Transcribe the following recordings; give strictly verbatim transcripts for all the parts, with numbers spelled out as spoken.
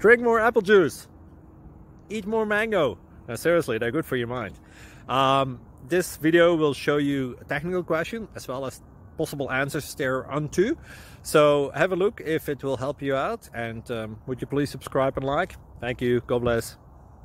Drink more apple juice. Eat more mango. Now, seriously, they're good for your mind. Um, this video will show you a technical question as well as possible answers thereunto. So have a look if it will help you out, and um, would you please subscribe and like? Thank you. God bless.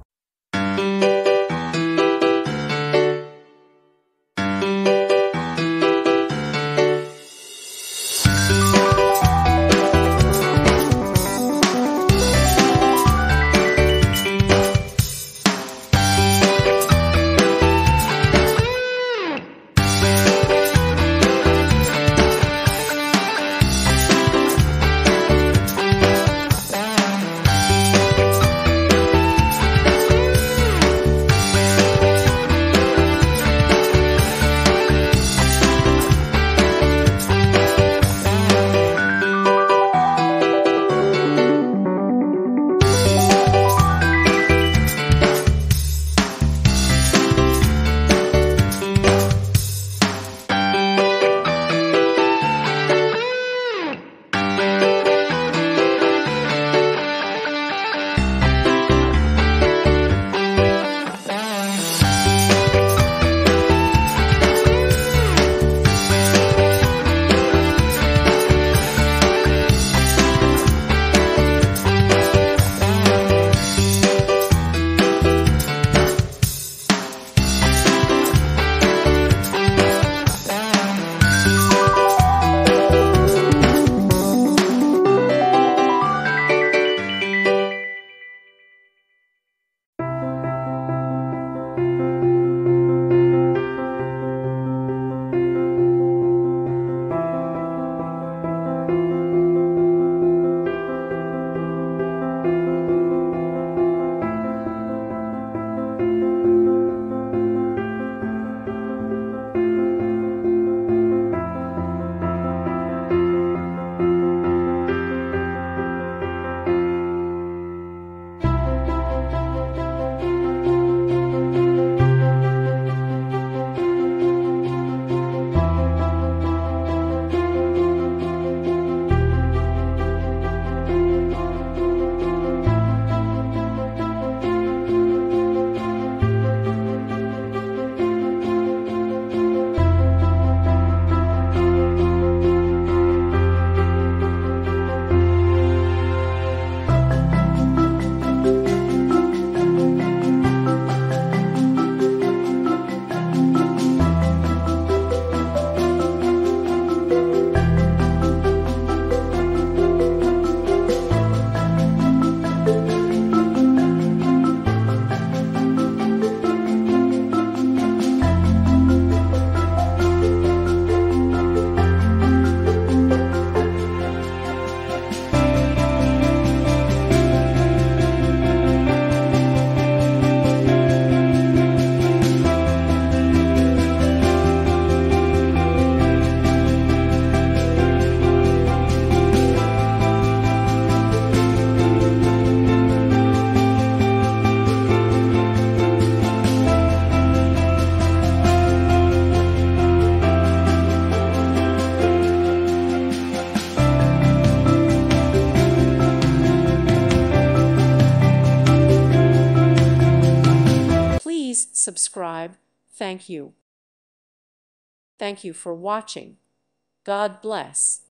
Subscribe. Thank you. Thank you for watching. God bless.